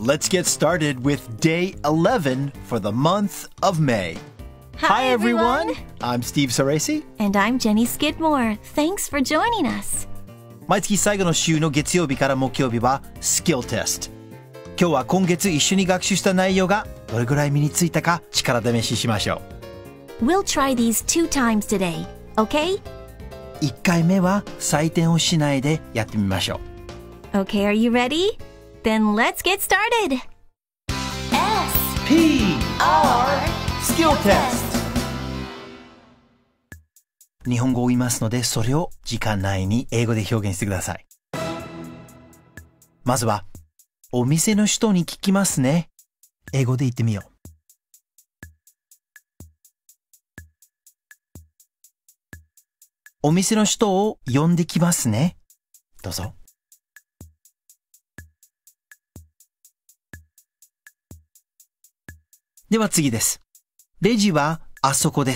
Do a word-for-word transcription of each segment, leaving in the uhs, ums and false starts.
let's get started with day eleven for the month of May. Hi, everyone. I'm Steve Saresi. And I'm Jenny Skidmore. Thanks for joining us. 毎月最後の週の月曜日から木曜日は Skill Test。今日は今月一緒に学習した内容がどれぐらい身についたか力試ししましょう。We'll try these two times today, okay? いっかいめは採点をしないでやってみましょう。Okay, are you ready? Then let's get started. S P R Skill Test。日本語を言いますので、それを時間内に英語で表現してください。まずは、お店の人に聞きますね。英語で言ってみよう。お店の人を呼んできますね。どうぞ。では次です。レジはあそこです。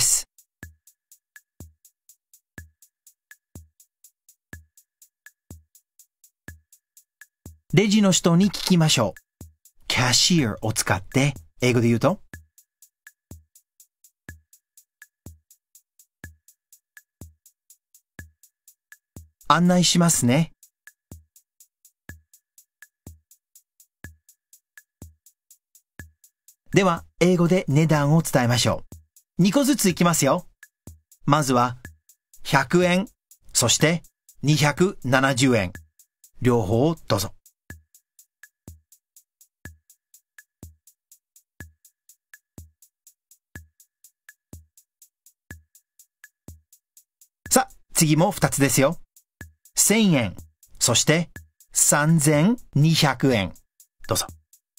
レジの人に聞きましょう。キャシアを使って英語で言うと案内しますね。では、英語で値段を伝えましょう。にこずついきますよ。まずは、ひゃくえん、そしてにひゃくななじゅうえん。両方をどうぞ。さあ、次もふたつですよ。せんえん、そしてさんぜんにひゃくえん。どうぞ。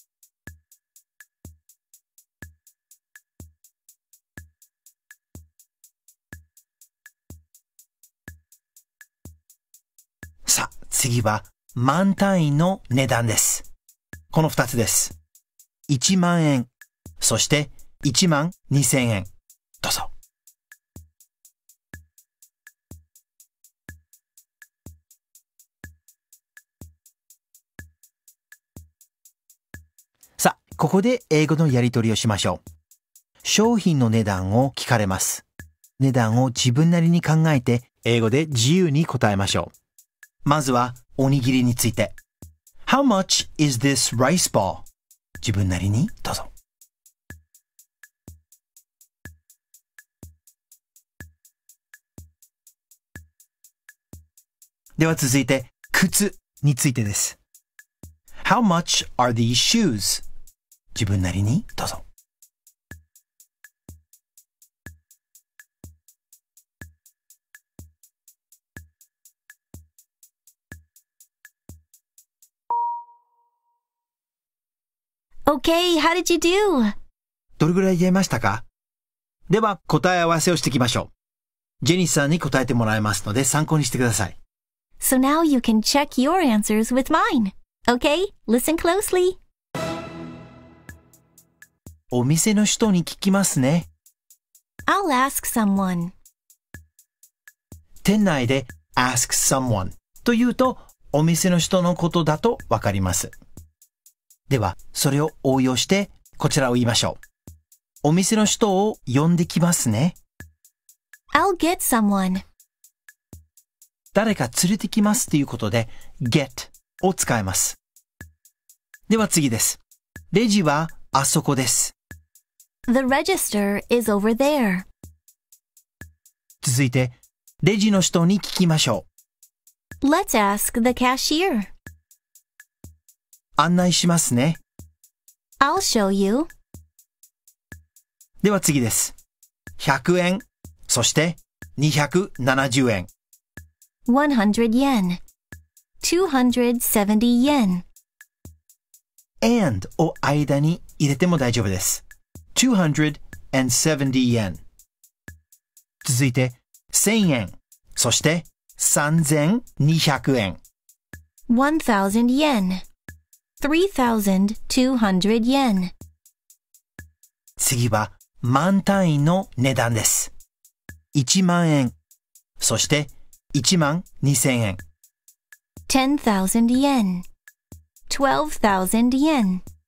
さあ、次は万単位の値段です。このふたつです。いちまんえん、そしていちまんにせんえん。どうぞ。さあ、ここで英語のやり取りをしましょう。商品の値段を聞かれます。値段を自分なりに考えて英語で自由に答えましょう。まずは、おにぎりについて。How much is this rice ball? 自分なりにどうぞ。では続いて、靴についてです。How much are these shoes? 自分なりにどうぞ。 Okay, how did you do? どれぐらい言えましたか？では答え合わせをしていきましょう。ジェニーさんに答えてもらいますので参考にしてください。 So now you can check your answers with mine. Okay, listen closely. お店の人に聞きますね。 I'll ask someone. 店内で ask someone というとお店の人のことだとわかります。では、それを応用して、こちらを言いましょう。お店の人を呼んできますね。 I'll get someone. 誰か連れてきますということで、get を使います。では次です。レジはあそこです。 The register is over there. 続いて、レジの人に聞きましょう。Let's ask the cashier. 案内しますね。 I'll show you. では次です。ひゃくえん、そしてにひゃくななじゅうえん。 one hundred yen. two hundred seventy yen. and を間に入れても大丈夫です。two hundred seventy yen。続いて、せんえん、そしてさんぜんにひゃくえん。 one thousand yen. three thousand two hundred yen。 次は万単位の値段です。いちまんえん、そしていちまんにせんえん。 ten thousand yen。twelve thousand yen。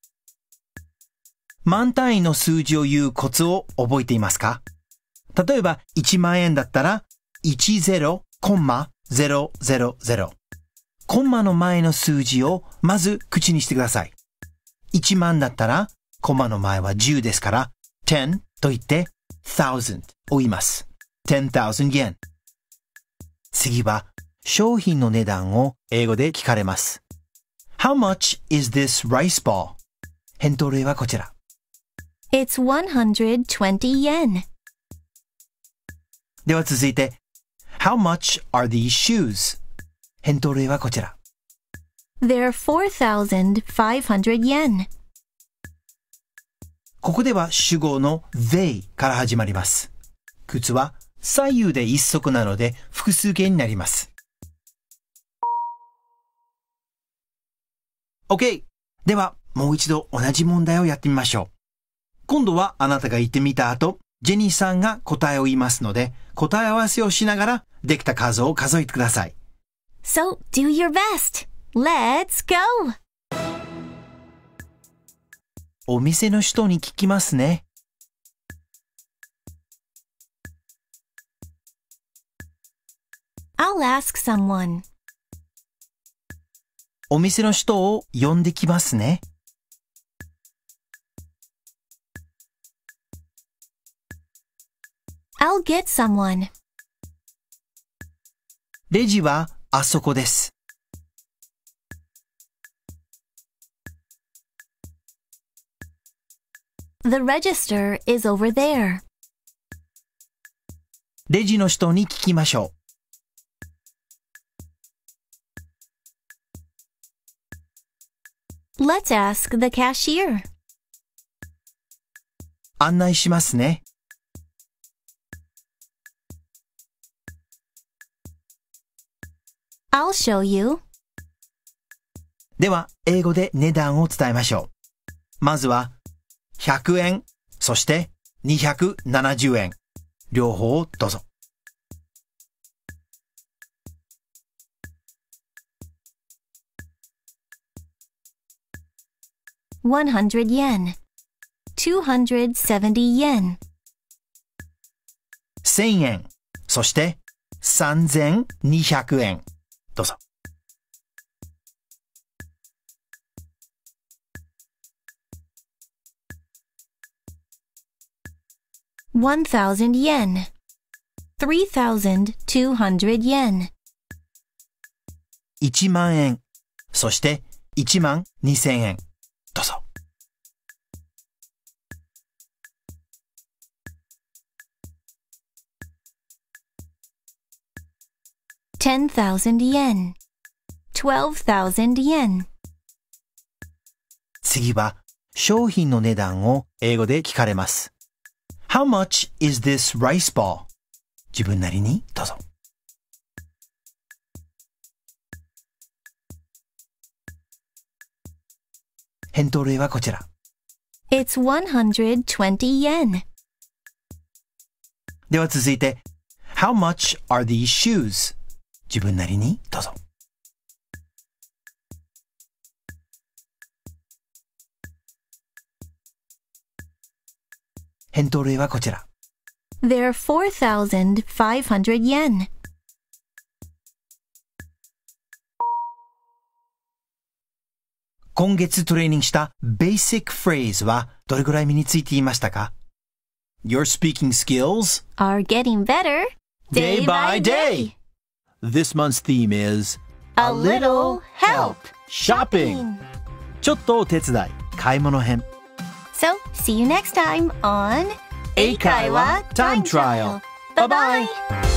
万単位の数字を言うコツを覚えていますか？例えばいちまん円だったらいちゼロコンマゼロゼロゼロ。コンマの前の数字をまず口にしてください。いちまんだったらコンマの前はじゅうですからじゅうと言ってthousandを言います。ten thousand yen。次は商品の値段を英語で聞かれます。How much is this rice ball? 返答例はこちら。 It's one hundred twenty yen. では続いて、How much are these shoes? 返答例はこちら。 They're four thousand five hundred yen. ここでは主語の they から始まります。靴は左右で一足なので複数形になります。OK! ではもう一度同じ問題をやってみましょう。今度はあなたが言ってみた後、ジェニーさんが答えを言いますので、答え合わせをしながらできた数を数えてください。 So, do your best. Let's go! お店の人に聞きますね。 I'll ask someone. お店の人を呼んできますね。 I'll get someone. レジはあそこです。 The register is over there. レジの人に聞きましょう。Let's ask the cashier. 案内しますね。 I'll show you. では、英語で値段を伝えましょう。まずは、ひゃくえん、そしてにひゃくななじゅうえん。両方をどうぞ。 one hundred yen. two hundred seventy yen. せんえん、そしてさんぜんにひゃくえん。どうぞ。 one thousand yen. three thousand two hundred yen. いちまんえん、そしていちまんにせんえん。どうぞ。 ten thousand yen. twelve thousand yen. 次は商品の値段を英語で聞かれます。How much is this rice ball? 自分なりにどうぞ。返答例はこちら。 It's one hundred twenty yen. では続いて、How much are these shoes? 自分なりにどうぞ。返答例はこちら。 They're four thousand five hundred yen. 今月トレーニングした Basic Phrase はどれぐらい身についていましたか？ Your speaking skills Are getting better day by day. This month's theme is A little help shopping. ちょっとお手伝い、買い物編。 So, see you next time on 英会話 Time Trial. Bye bye.